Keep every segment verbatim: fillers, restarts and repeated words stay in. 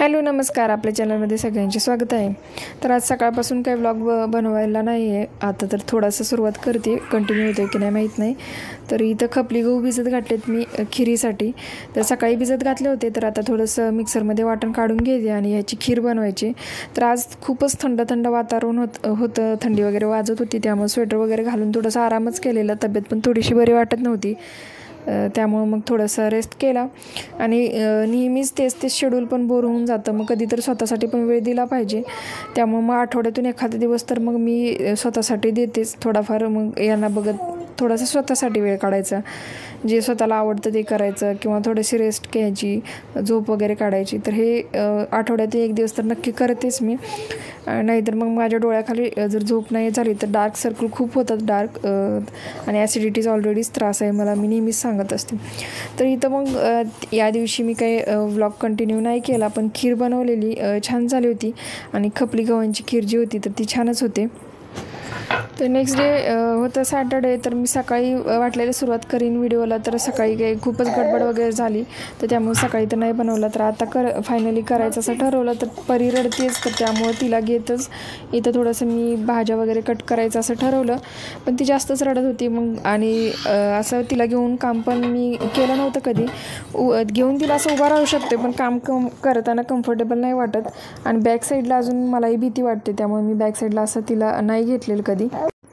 Hello नमस्कार, आपल्या चॅनलमध्ये सगळ्यांचे स्वागत आहे। तर आज सकाळपासून काही व्लॉग ब बनवायला नाही आहे, आता तर थोडासा सुरुवात करते, कंटिन्यू होते की नाही माहीत नाही। तर इथं खपली गहू भिजत घातलेत मी खिरीसाठी। तर सकाळी भिजत घातले होते, तर आता थोडंसं मिक्सरमध्ये वाटण काढून घेते आणि ह्याची खीर बनवायची। तर आज खूपच थंड थंड वातावरण होत होतं, थंडी वगैरे वाजत होती, त्यामुळे स्वेटर वगैरे घालून थोडासा आरामच केलेला, तब्येत पण थोडीशी बरी वाटत नव्हती, त्यामुळे मग थोडासा रेस्ट केला। आणि नेहमीच तेच तेच शेड्यूल पण बोर होऊन जातं, मग कधी तर स्वतःसाठी पण वेळ दिला पाहिजे। त्यामुळे मग आठवड्यातून एखादा दिवस तर मग मी स्वतःसाठी देतेच थोडाफार, मग यांना बघत थोडासा स्वतःसाठी वेळ काढायचा, जे स्वतःला आवडतं ते करायचं, किंवा थोडीशी रेस्ट घ्यायची, झोप वगैरे काढायची। तर हे आठवड्यात एक दिवस तर नक्की करतेच मी, नाहीतर मग माझ्या डोळ्याखाली जर झोप नाही झाली तर डार्क सर्कल खूप होतात, डार्क आणि ॲसिडिटीचा ऑलरेडीच त्रास आहे मला, मी नेहमीच सांगत असते। तर इथं मग या दिवशी मी काही व्लॉग कंटिन्यू नाही केला, पण खीर बनवलेली छान झाली होती, आणि खपली गव्हांची खीर जी होती तर ती छानच होते। तर नेक्स्ट डे होतं सॅटर्डे, तर मी सकाळी वाटलेली सुरुवात करीन व्हिडिओला, तर सकाळी काही खूपच गडबड वगैरे झाली, तर त्यामुळे सकाळी तर नाही बनवलं। तर आता कर फायनली करायचं असं ठरवलं, तर परी रडतेच, तर त्यामुळे तिला घेतच इथं थोडंसं मी भाज्या वगैरे कट करायचं असं ठरवलं, पण ती जास्तच रडत होती मग, आणि असं तिला घेऊन काम पण मी केलं नव्हतं कधी, घेऊन तिला असं उभा राहू शकते, पण काम कम करताना कम्फर्टेबल नाही वाटत, आणि बॅक साईडला अजून मलाही भीती वाटते, त्यामुळे मी बॅक साईडला असं तिला नाही घेतलेलं कधी।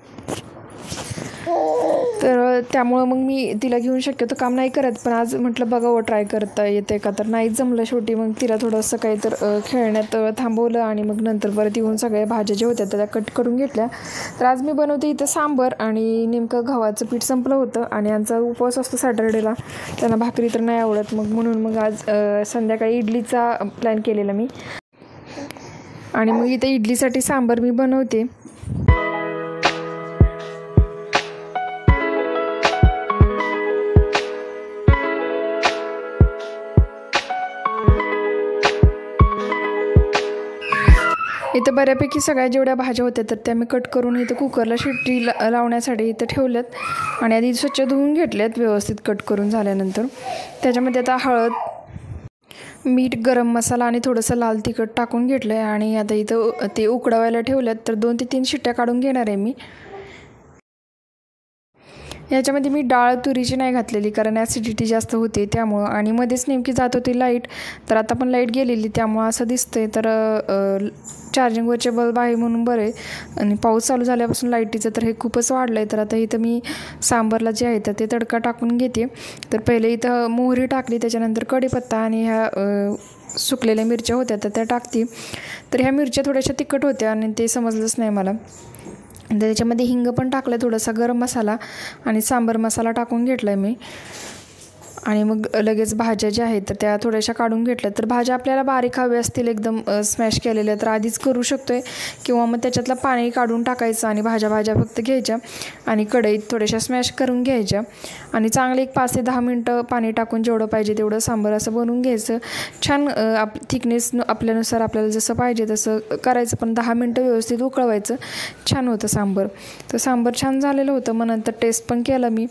तर त्यामुळं मग मी तिला घेऊन शक्यतो काम नाही करत, पण आज म्हटलं बघावं ट्राय करता येते का, तर नाहीच जमलं शेवटी। मग तिला थोडंसं काही तर खेळण्यात थांबवलं, आणि मग नंतर परत येऊन सगळ्या भाज्या ज्या होत्या त्या कट करून घेतल्या। तर आज मी बनवते इथं सांबर, आणि नेमकं गव्हाचं पीठ संपलं होतं, आणि आमचा उपवास असतो सॅटर्डेला, त्यांना भाकरी तर नाही आवडत, मग म्हणून मग आज संध्याकाळी इडलीचा प्लॅन केलेला मी, आणि मग इथं इडलीसाठी सांबर मी बनवते। इथं बऱ्यापैकी सगळ्या जेवढ्या भाज्या होत्या तर त्या मी कट करून इथं कुकरला शिट्टी ला लावण्यासाठी इथं ठेवल्यात, आणि आधी स्वच्छ धुवून घेतल्यात व्यवस्थित कट करून झाल्यानंतर। त्याच्यामध्ये आता हळद, मीठ, गरम मसाला आणि थोडंसं लाल तिखट टाकून घेतलं आहे, आणि आता इथं ते उकळवायला ठेवल्यात, तर दोन ते तीन शिट्ट्या काढून घेणार आहे मी। याच्यामध्ये मी डाळ तुरीची नाही घातलेली, कारण ॲसिडिटी जास्त होते त्यामुळं, आणि मध्येच नेमकी जात होती लाईट, तर आता पण लाईट गेलेली त्यामुळं असं दिसतंय। तर चार्जिंगवरचे बल्ब आहे म्हणून बरं आहे, आणि पाऊस चालू झाल्यापासून लाईटीचं तर हे खूपच वाढलं आहे। तर आता इथं मी सांबरला जे आहे तर ते तडका टाकून घेते। तर पहिले इथं मोहरी टाकली, त्याच्यानंतर कढीपत्ता, आणि ह्या सुकलेल्या मिरच्या होत्या तर त्या टाकते। तर ह्या मिरच्या थोड्याशा तिखट होत्या, आणि ते समजलंच नाही मला, तर त्याच्यामध्ये हिंग पण टाकलं, थोडासा गरम मसाला आणि सांबर मसाला टाकून घेतला आहे मी, आणि मग लगेच भाज्या ज्या आहेत तर त्या थोड्याशा काढून घेतल्या। तर भाज्या आपल्याला बारीक हव्या असतील एकदम स्मॅश केलेल्या तर आधीच करू शकतो आहे, किंवा मग त्याच्यातलं पाणी काढून टाकायचं, आणि भाज्या भाज्या फक्त घ्यायच्या आणि कढईत थोड्याशा स्मॅश करून घ्यायच्या, आणि चांगले एक पाच ते दहा मिनटं पाणी टाकून जेवढं पाहिजे तेवढं सांबर असं बनवून घ्यायचं। छान आप थिकनेस आपल्यानुसार आपल्याला जसं पाहिजे तसं करायचं, पण दहा मिनटं व्यवस्थित उकळवायचं, छान होतं सांबर। तर सांबर छान झालेलं होतं, मग नंतर टेस्ट पण केला मी।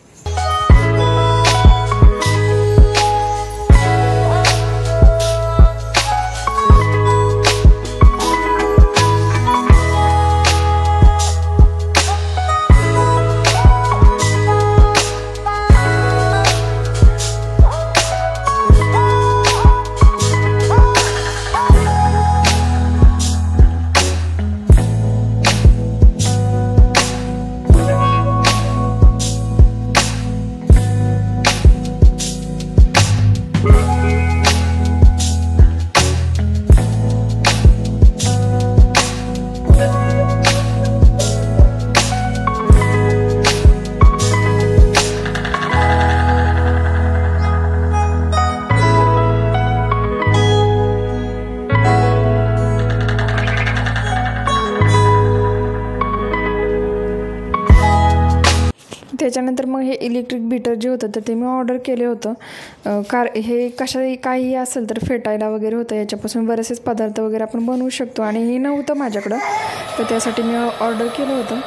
त्याच्यानंतर मग हे इलेक्ट्रिक बीटर जे होतं तर ते मी ऑर्डर केले होतं, कार हे कशा काही असेल तर फेटायला वगैरे होतं, याच्यापासून बरेचसेच पदार्थ वगैरे आपण बनवू शकतो, आणि हे नव्हतं माझ्याकडं, तर त्यासाठी मी ऑर्डर केलं होतं।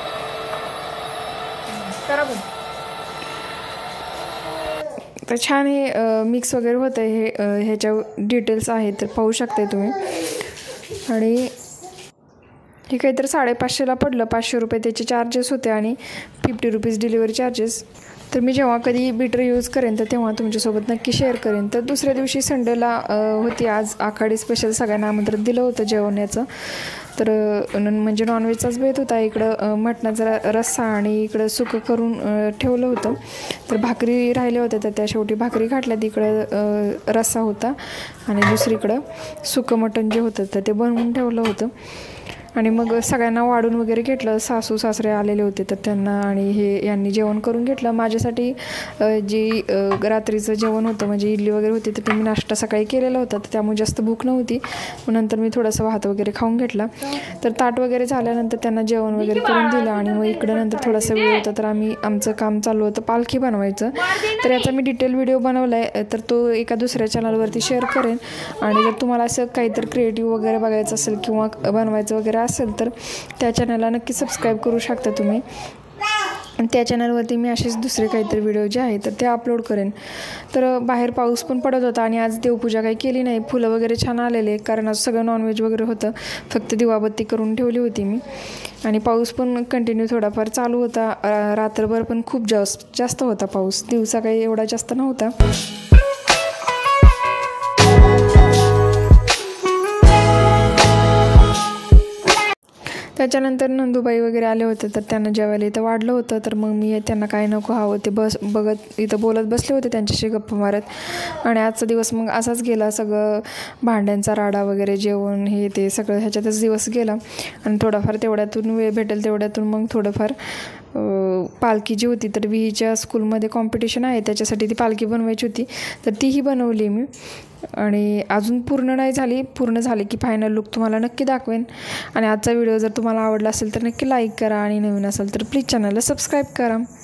तर छान हे मिक्स वगैरे होतं आहे. हे ह्याच्या डिटेल्स आहेत तर पाहू शकताय तुम्ही. आणि हे काहीतरी साडेपाचशेला पडलं. पाचशे रुपये त्याचे चार्जेस होते आणि फिफ्टी रुपीज डिलिव्हरी चार्जेस. तर मी जेव्हा कधी बीटर यूज करेन तर तेव्हा तुमच्यासोबत नक्की शेअर करेन. तर दुसऱ्या दिवशी संडेला होती. आज आखाडी स्पेशल सगळ्यांना आमंत्रण दिलं होतं जेवण्याचं. तर म्हणजे नॉनव्हेजचाच बेत होता. इकडं मटणाचा रस्सा आणि इकडं सुकं करून ठेवलं होतं. तर भाकरी राहिल्या होत्या तर त्या शेवटी भाकरी घातल्यात. इकडं रस्सा होता आणि दुसरीकडं सुकं मटण जे होतं तर ते बनवून ठेवलं होतं. आणि मग सगळ्यांना वाढून वगैरे घेतलं. सासू सासरे आलेले होते तर त्यांना आणि हे यांनी जेवण करून घेतलं. माझ्यासाठी जी रात्रीचं जेवण होतं म्हणजे इडली वगैरे होती तर ते मी नाश्ता सकाळी केलेला होता तर त्यामुळे जास्त भूक नव्हती. मग नंतर मी थोडंसं भात वगैरे खाऊन घेतला. तर ताट वगैरे झाल्यानंतर त्यांना जेवण वगैरे करून दिलं. आणि मग इकडं नंतर थोडासा वेळ होता तर आम्ही आमचं काम चालू होतं पालखी बनवायचं. तर याचा मी डिटेल व्हिडिओ बनवला आहे तर तो एका दुसऱ्या चॅनलवरती शेअर करेन. आणि जर तुम्हाला असं काहीतरी क्रिएटिव्ह वगैरे बघायचं असेल किंवा बनवायचं वगैरे असेल तर त्या चॅनलला नक्की सबस्क्राईब करू शकता तुम्ही. आणि त्या चॅनलवरती मी असेच दुसरे काहीतरी व्हिडिओ जे आहे तर ते अपलोड करेन. तर बाहेर पाऊस पण पडत होता आणि आज देवपूजा काही केली नाही. फुलं वगैरे छान आलेले कारण आज सगळं नॉनव्हेज वगैरे होतं. फक्त दिवाबत्ती करून ठेवली होती मी. आणि पाऊस पण कंटिन्यू थोडाफार चालू होता. रात्रभर पण खूप जास्त जास्त होता पाऊस. दिवसा काही एवढा जास्त नव्हता. त्याच्यानंतर नंदूबाई वगैरे आले होते तर त्यांना जेवायला इथं वाढलं होतं. तर मग मी त्यांना काय नको हवं ते बस बघत इथं बोलत बसले होते त्यांच्याशी गप्पा मारत. आणि आजचा दिवस मग असाच गेला. सगळं भांड्यांचा राडा वगैरे जेवण हे ते सगळं ह्याच्यातच दिवस गेला. आणि थोडाफार तेवढ्यातून वेळ भेटेल तेवढ्यातून मग थोडंफार पालखी जी होती तर विहीच्या स्कूलमध्ये कॉम्पिटिशन आहे त्याच्यासाठी ती पालखी बनवायची होती तर तीही बनवली मी. आणि अजून पूर्ण नाही झाली. पूर्ण झाली की फायनल लुक तुम्हाला नक्की दाखवेन. आणि आजचा व्हिडिओ जर तुम्हाला आवडला असेल तर नक्की लाईक करा आणि नवीन असेल तर प्लीज चॅनलला सबस्क्राईब करा.